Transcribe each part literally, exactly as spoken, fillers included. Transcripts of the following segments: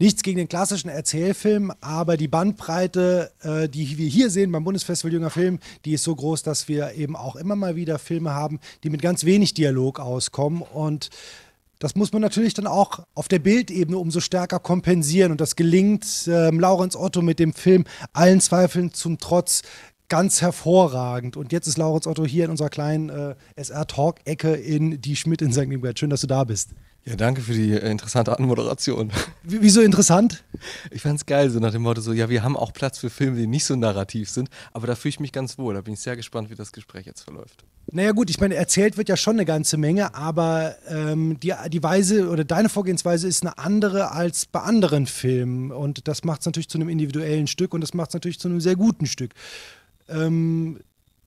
nichts gegen den klassischen Erzählfilm, aber die Bandbreite, äh, die wir hier sehen beim Bundesfestival Junger Film, die ist so groß, dass wir eben auch immer mal wieder Filme haben, die mit ganz wenig Dialog auskommen. Und das muss man natürlich dann auch auf der Bildebene umso stärker kompensieren. Und das gelingt ähm, Laurenz Otto mit dem Film allen Zweifeln zum Trotz ganz hervorragend. Und jetzt ist Laurenz Otto hier in unserer kleinen äh, S R-Talk-Ecke in Die Schmidt in Sankt Ingbert. Schön, dass du da bist. Ja, danke für die äh, interessante Anmoderation. W wieso interessant? Ich fand's geil, so nach dem Motto so, ja, wir haben auch Platz für Filme, die nicht so narrativ sind, aber da fühle ich mich ganz wohl. Da bin ich sehr gespannt, wie das Gespräch jetzt verläuft. Naja gut, ich meine, erzählt wird ja schon eine ganze Menge, aber ähm, die, die Weise oder deine Vorgehensweise ist eine andere als bei anderen Filmen. Und das macht es natürlich zu einem individuellen Stück und das macht es natürlich zu einem sehr guten Stück. Ähm,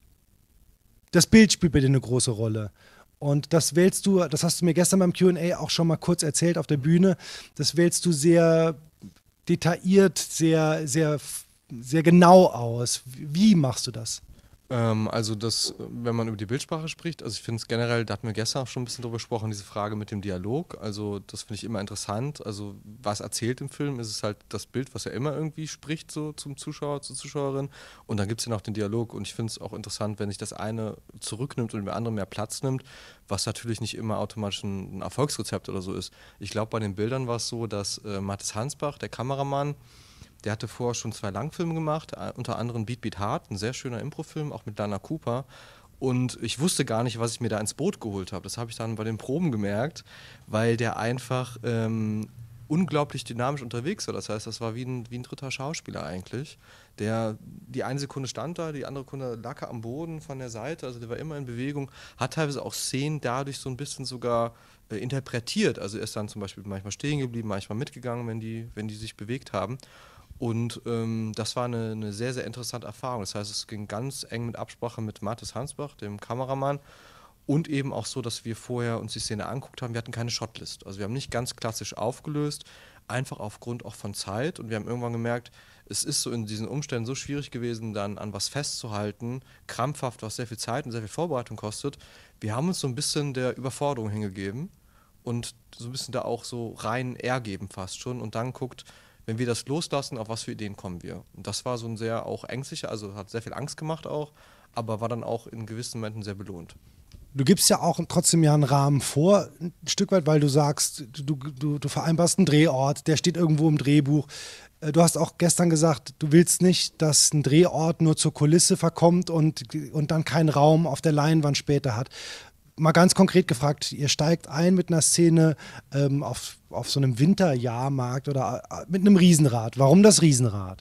das Bild spielt bei dir eine große Rolle. Und das wählst du, das hast du mir gestern beim Q und A auch schon mal kurz erzählt auf der Bühne, das wählst du sehr detailliert, sehr, sehr, sehr genau aus. Wie machst du das? Ähm, also das, wenn man über die Bildsprache spricht, also ich finde es generell, da hatten wir gestern auch schon ein bisschen drüber gesprochen, diese Frage mit dem Dialog, also das finde ich immer interessant, also was erzählt im Film, ist es halt das Bild, was ja immer irgendwie spricht so zum Zuschauer, zur Zuschauerin und dann gibt es ja noch den Dialog und ich finde es auch interessant, wenn sich das eine zurücknimmt und dem anderen mehr Platz nimmt, was natürlich nicht immer automatisch ein, ein Erfolgsrezept oder so ist. Ich glaube, bei den Bildern war es so, dass äh, Mathis Hansbach, der Kameramann, der hatte vorher schon zwei Langfilme gemacht, unter anderem Beat Beat Hard, ein sehr schöner Improfilm, auch mit Dana Cooper. Und ich wusste gar nicht, was ich mir da ins Boot geholt habe. Das habe ich dann bei den Proben gemerkt, weil der einfach ähm, unglaublich dynamisch unterwegs war. Das heißt, das war wie ein, wie ein dritter Schauspieler eigentlich. Der, die eine Sekunde stand da, die andere Sekunde lag er am Boden von der Seite, also der war immer in Bewegung, hat teilweise auch Szenen dadurch so ein bisschen sogar äh, interpretiert. Also er ist dann zum Beispiel manchmal stehen geblieben, manchmal mitgegangen, wenn die, wenn die sich bewegt haben. Und ähm, das war eine, eine sehr, sehr interessante Erfahrung. Das heißt, es ging ganz eng mit Absprache mit Mathis Hansbach, dem Kameramann. Und eben auch so, dass wir vorher uns die Szene angeguckt haben. Wir hatten keine Shotlist. Also wir haben nicht ganz klassisch aufgelöst, einfach aufgrund auch von Zeit. Und wir haben irgendwann gemerkt, es ist so in diesen Umständen so schwierig gewesen, dann an was festzuhalten, krampfhaft, was sehr viel Zeit und sehr viel Vorbereitung kostet. Wir haben uns so ein bisschen der Überforderung hingegeben und so ein bisschen da auch so rein ergeben fast schon und dann guckt, wenn wir das loslassen, auf was für Ideen kommen wir. Und das war so ein sehr auch ängstlicher, also hat sehr viel Angst gemacht auch, aber war dann auch in gewissen Momenten sehr belohnt. Du gibst ja auch trotzdem ja einen Rahmen vor, ein Stück weit, weil du sagst, du, du, du vereinbarst einen Drehort, der steht irgendwo im Drehbuch. Du hast auch gestern gesagt, du willst nicht, dass ein Drehort nur zur Kulisse verkommt und, und dann keinen Raum auf der Leinwand später hat. Mal ganz konkret gefragt, ihr steigt ein mit einer Szene ähm, auf, auf so einem Winterjahrmarkt oder äh, mit einem Riesenrad. Warum das Riesenrad?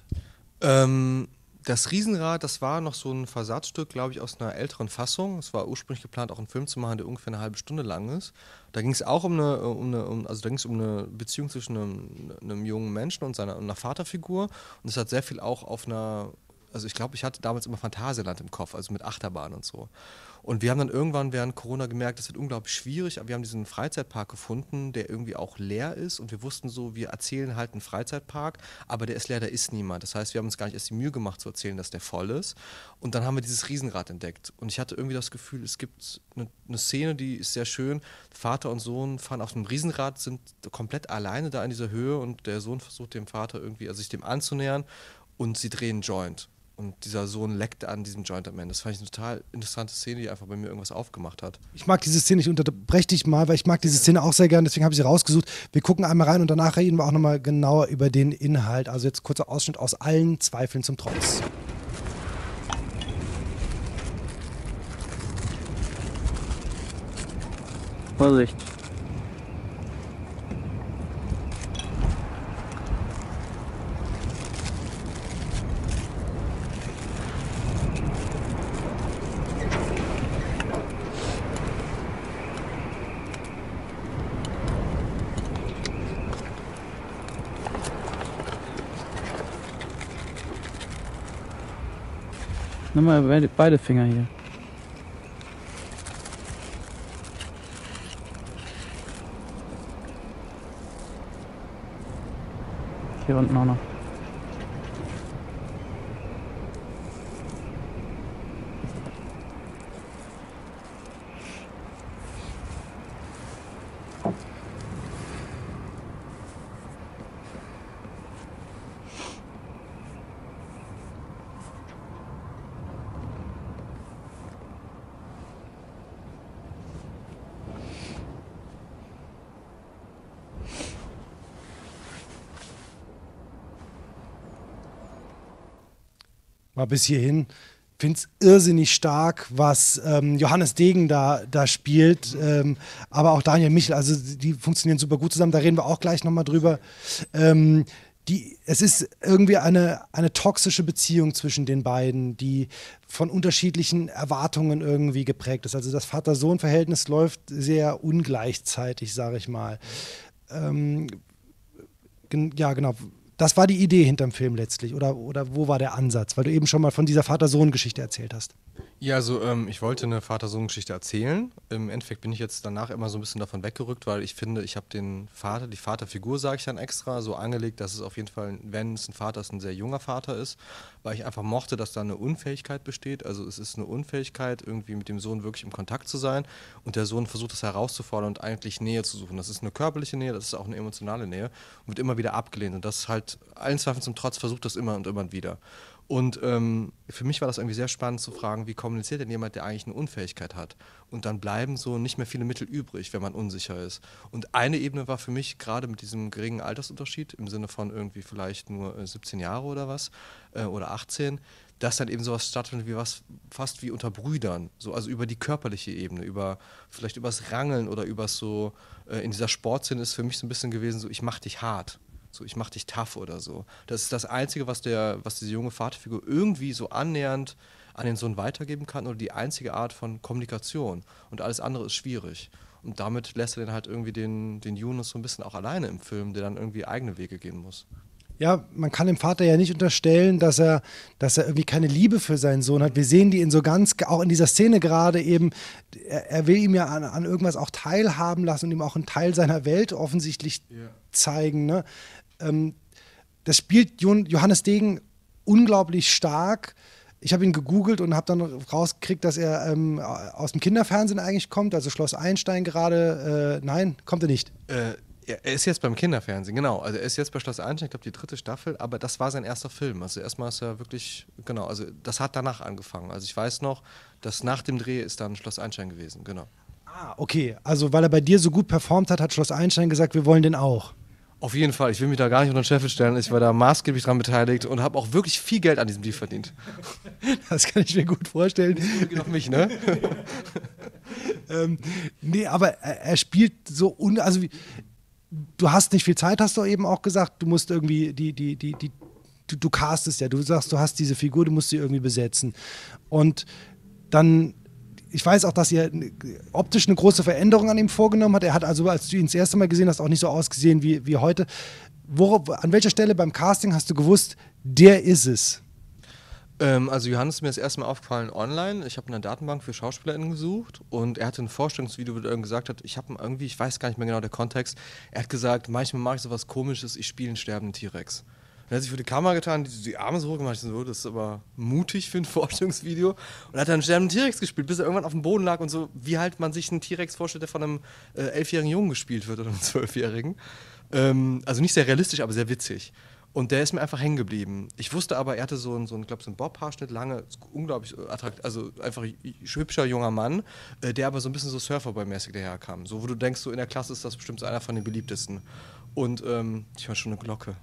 Ähm, das Riesenrad, das war noch so ein Versatzstück, glaube ich, aus einer älteren Fassung. Es war ursprünglich geplant, auch einen Film zu machen, der ungefähr eine halbe Stunde lang ist. Da ging es auch um eine, um eine um, also da ging es um eine Beziehung zwischen einem, einem jungen Menschen und seiner einer Vaterfigur. Und es hat sehr viel auch auf einer, also ich glaube, ich hatte damals immer Phantasialand im Kopf, also mit Achterbahn und so. Und wir haben dann irgendwann während Corona gemerkt, das wird unglaublich schwierig, aber wir haben diesen Freizeitpark gefunden, der irgendwie auch leer ist und wir wussten so, wir erzählen halt einen Freizeitpark, aber der ist leer, da ist niemand. Das heißt, wir haben uns gar nicht erst die Mühe gemacht zu erzählen, dass der voll ist und dann haben wir dieses Riesenrad entdeckt und ich hatte irgendwie das Gefühl, es gibt eine, eine Szene, die ist sehr schön, Vater und Sohn fahren auf einem Riesenrad, sind komplett alleine da in dieser Höhe und der Sohn versucht dem Vater irgendwie, also sich dem anzunähern und sie drehen einen Joint. Und dieser Sohn leckt an diesem Joint am Ende. Das fand ich eine total interessante Szene, die einfach bei mir irgendwas aufgemacht hat. Ich mag diese Szene, ich unterbreche dich mal, weil ich mag diese Szene auch sehr gerne, deswegen habe ich sie rausgesucht. Wir gucken einmal rein und danach reden wir auch nochmal genauer über den Inhalt. Also jetzt kurzer Ausschnitt aus allen Zweifeln zum Trotz. Vorsicht. Nimm mal beide, beide Finger hier. Hier unten auch noch. mal bis hierhin. Finde es irrsinnig stark, was ähm, Johannes Degen da, da spielt, ähm, aber auch Daniel Michel, also die funktionieren super gut zusammen, da reden wir auch gleich nochmal drüber. Ähm, die, es ist irgendwie eine, eine toxische Beziehung zwischen den beiden, die von unterschiedlichen Erwartungen irgendwie geprägt ist. Also das Vater-Sohn-Verhältnis läuft sehr ungleichzeitig, sage ich mal. Ähm, gen- ja, genau. Das war die Idee hinterm Film letztlich, oder, oder wo war der Ansatz? Weil du eben schon mal von dieser Vater-Sohn-Geschichte erzählt hast. Ja, also ähm, ich wollte eine Vater-Sohn-Geschichte erzählen. Im Endeffekt bin ich jetzt danach immer so ein bisschen davon weggerückt, weil ich finde, ich habe den Vater, die Vaterfigur, sage ich dann extra, so angelegt, dass es auf jeden Fall, wenn es ein Vater ist, ein sehr junger Vater ist, weil ich einfach mochte, dass da eine Unfähigkeit besteht. Also es ist eine Unfähigkeit, irgendwie mit dem Sohn wirklich im Kontakt zu sein und der Sohn versucht das herauszufordern und eigentlich Nähe zu suchen. Das ist eine körperliche Nähe, das ist auch eine emotionale Nähe und wird immer wieder abgelehnt und das halt allen Zweifeln zum Trotz versucht das immer und immer wieder. Und ähm, für mich war das irgendwie sehr spannend zu fragen, wie kommuniziert denn jemand, der eigentlich eine Unfähigkeit hat? Und dann bleiben so nicht mehr viele Mittel übrig, wenn man unsicher ist. Und eine Ebene war für mich gerade mit diesem geringen Altersunterschied, im Sinne von irgendwie vielleicht nur äh, siebzehn Jahre oder was, äh, oder achtzehn, dass dann eben sowas stattfindet wie was, fast wie unter Brüdern, so, also über die körperliche Ebene, über vielleicht übers Rangeln oder übers so, äh, in dieser Sportszene ist für mich so ein bisschen gewesen, so ich mach dich hart. So, ich mach dich tough oder so. Das ist das Einzige, was, der, was diese junge Vaterfigur irgendwie so annähernd an den Sohn weitergeben kann oder die einzige Art von Kommunikation. Und alles andere ist schwierig. Und damit lässt er dann halt irgendwie den, den Yunus so ein bisschen auch alleine im Film, der dann irgendwie eigene Wege gehen muss. Ja, man kann dem Vater ja nicht unterstellen, dass er, dass er irgendwie keine Liebe für seinen Sohn hat. Wir sehen die in so ganz, auch in dieser Szene gerade eben, er, er will ihm ja an, an irgendwas auch teilhaben lassen und ihm auch einen Teil seiner Welt offensichtlich yeah. zeigen. Ne? Ähm, das spielt Johannes Degen unglaublich stark. Ich habe ihn gegoogelt und habe dann rausgekriegt, dass er ähm, aus dem Kinderfernsehen eigentlich kommt, also Schloss Einstein gerade. Äh, nein, kommt er nicht. Äh, er ist jetzt beim Kinderfernsehen, genau. Also er ist jetzt bei Schloss Einstein, ich glaube die dritte Staffel, aber das war sein erster Film. Also erstmal ist er wirklich, genau, also das hat danach angefangen. Also ich weiß noch, dass nach dem Dreh ist dann Schloss Einstein gewesen, genau. Ah, okay. Also weil er bei dir so gut performt hat, hat Schloss Einstein gesagt, wir wollen den auch. Auf jeden Fall, ich will mich da gar nicht unter den Scheffel stellen. Ich war da maßgeblich dran beteiligt und habe auch wirklich viel Geld an diesem Deal verdient. Das kann ich mir gut vorstellen. Noch mich, ne? ähm, nee, aber er, er spielt so, un also wie, du hast nicht viel Zeit, hast du eben auch gesagt. Du musst irgendwie, die, die, die, die, du, du castest ja. Du sagst, du hast diese Figur, du musst sie irgendwie besetzen. Und dann... Ich weiß auch, dass ihr optisch eine große Veränderung an ihm vorgenommen hat. Er hat also, als du ihn das erste Mal gesehen hast, auch nicht so ausgesehen wie, wie heute. Worauf, an welcher Stelle beim Casting hast du gewusst, der ist es? Ähm, also Johannes ist mir das erste Mal aufgefallen online. Ich habe eine Datenbank für SchauspielerInnen gesucht und er hatte ein Vorstellungsvideo, wo er gesagt hat, ich habe irgendwie, ich weiß gar nicht mehr genau der Kontext, er hat gesagt, manchmal mache ich sowas Komisches, ich spiele einen sterbenden T-Rex. Er hat sich für die Kamera getan, die, die Arme so hoch gemacht, so, das ist aber mutig für ein Vorstellungsvideo. Und hat dann einen sterbenden T-Rex gespielt, bis er irgendwann auf dem Boden lag und so, wie halt man sich einen T-Rex vorstellt, der von einem äh, elfjährigen Jungen gespielt wird oder einem zwölfjährigen. Ähm, also nicht sehr realistisch, aber sehr witzig. Und der ist mir einfach hängen geblieben. Ich wusste aber, er hatte so einen, so einen, glaub, so einen Bob-Haarschnitt, lange, unglaublich attraktiv, also einfach hübscher junger Mann, äh, der aber so ein bisschen so Surferboy-mäßig daherkam. So, wo du denkst, so in der Klasse ist das bestimmt so einer von den beliebtesten. Und ähm, ich war schon eine Glocke.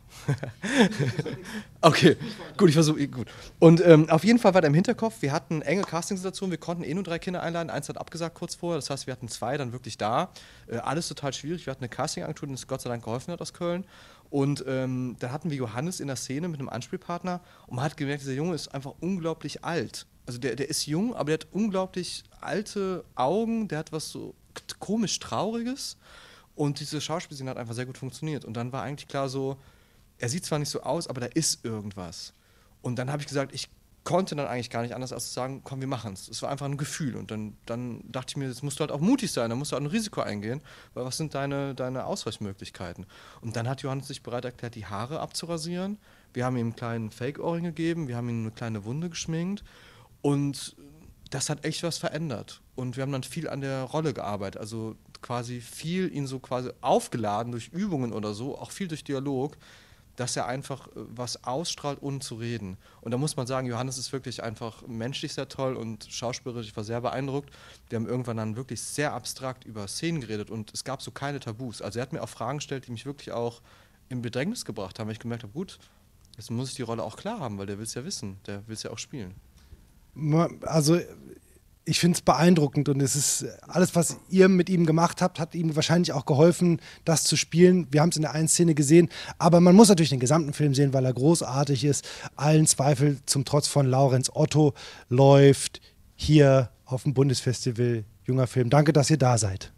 Okay, gut, ich versuche, gut. Und ähm, auf jeden Fall war da im Hinterkopf, wir hatten enge Castingsituationen, wir konnten eh nur drei Kinder einladen, eins hat abgesagt kurz vorher, das heißt, wir hatten zwei dann wirklich da. Äh, alles total schwierig, wir hatten eine Castingagentur, die uns Gott sei Dank geholfen hat aus Köln. Und ähm, dann hatten wir Johannes in der Szene mit einem Anspielpartner und man hat gemerkt, dieser Junge ist einfach unglaublich alt. Also der, der ist jung, aber der hat unglaublich alte Augen, der hat was so komisch Trauriges. Und diese Schauspielszene hat einfach sehr gut funktioniert. Und dann war eigentlich klar so, er sieht zwar nicht so aus, aber da ist irgendwas. Und dann habe ich gesagt, ich konnte dann eigentlich gar nicht anders als zu sagen, komm, wir machen es. Es war einfach ein Gefühl. Und dann, dann dachte ich mir, jetzt musst du halt auch mutig sein, dann musst du halt ein Risiko eingehen, weil was sind deine, deine Ausweichmöglichkeiten? Und dann hat Johannes sich bereit erklärt, die Haare abzurasieren. Wir haben ihm einen kleinen Fake-Ohrring gegeben, wir haben ihm eine kleine Wunde geschminkt. Und das hat echt was verändert. Und wir haben dann viel an der Rolle gearbeitet, also quasi viel ihn so quasi aufgeladen durch Übungen oder so, auch viel durch Dialog, dass er einfach was ausstrahlt, ohne zu reden. Und da muss man sagen, Johannes ist wirklich einfach menschlich sehr toll und schauspielerisch, ich war sehr beeindruckt. Wir haben irgendwann dann wirklich sehr abstrakt über Szenen geredet und es gab so keine Tabus. Also er hat mir auch Fragen gestellt, die mich wirklich auch in Bedrängnis gebracht haben, weil ich gemerkt habe, gut, Das muss ich die Rolle auch klar haben, weil der will es ja wissen, der will es ja auch spielen. Also ich finde es beeindruckend und es ist alles, was ihr mit ihm gemacht habt, hat ihm wahrscheinlich auch geholfen, das zu spielen. Wir haben es in der einen Szene gesehen, aber man muss natürlich den gesamten Film sehen, weil er großartig ist. Allen Zweifel zum Trotz von Laurenz Otto läuft hier auf dem Bundesfestival Junger Film. Danke, dass ihr da seid.